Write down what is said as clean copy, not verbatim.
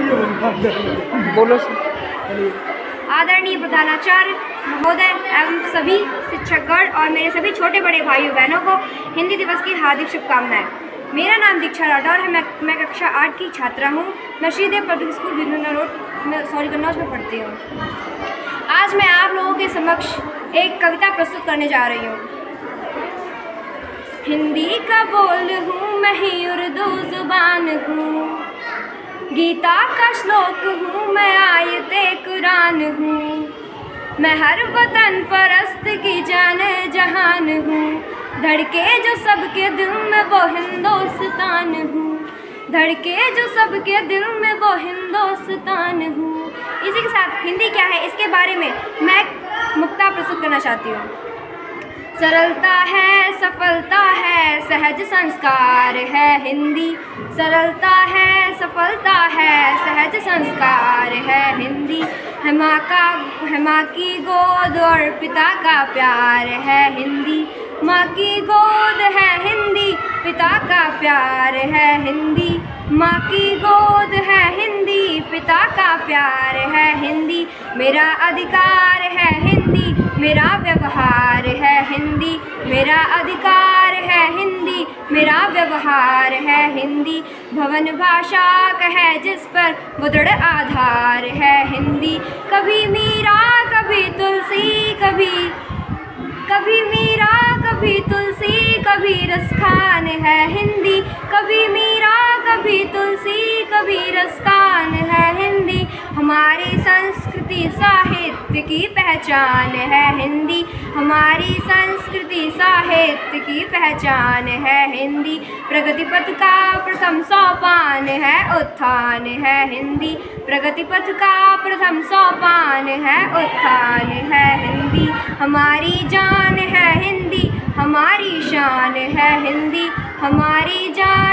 बोलो। आदरणीय प्रधानाचार्य महोदय एवं सभी शिक्षकगण और मेरे सभी छोटे बड़े भाइयों बहनों को हिंदी दिवस की हार्दिक शुभकामनाएं। मेरा नाम दीक्षा राठौर है। मैं कक्षा 8 की छात्रा हूँ। मैं Shridev public school Birhuna road में कन्नौज में पढ़ती हूँ। आज मैं आप लोगों के समक्ष एक कविता प्रस्तुत करने जा रही हूँ। हिंदी का बोल हूँ मैं ही उर्दू जुबान हूँ, गीता का श्लोक हूँ मैं आयते कुरान हूँ, मैं हर वतन परस्त की जाने जहान हूँ, धड़के जो सबके दिल में वो हिंदुस्तान हूँ, धड़के जो सबके दिल में वो हिंदुस्तान हूँ। इसी के साथ हिंदी क्या है इसके बारे में मैं मुक्ता प्रस्तुत करना चाहती हूँ। सरलता है, सफलता है, सहज संस्कार है हिंदी, सरलता है, सफलता है, सहज संस्कार है हिंदी, है माँ की गोद और पिता का प्यार है हिंदी, माँ की गोद है हिंदी, पिता का प्यार है हिंदी, माँ की गोद है हिंदी, पिता का प्यार है हिंदी, मेरा अधिकार है हिंदी, मेरा व्यवहार है हिंदी, मेरा अधिकार है हिंदी, मेरा व्यवहार है हिंदी, भवन भाषा है जिस पर वो दृढ़ आधार है हिंदी, कभी मीरा कभी तुलसी, कभी मीरा कभी तुलसी, कभी रसखान है हिंदी, कभी मीरा कभी तुलसी, कभी रसखान है हिंदी, हमारी संस्कृति साहित्य की पहचान है हिंदी, हमारी संस्कृति साहित्य की पहचान है हिंदी, प्रगति पथ का प्रथम सोपान है उत्थान है हिंदी, प्रगति पथ का प्रथम सोपान है उत्थान है हिंदी, हमारी जान है हिंदी, हमारी शान है हिंदी, हमारी जान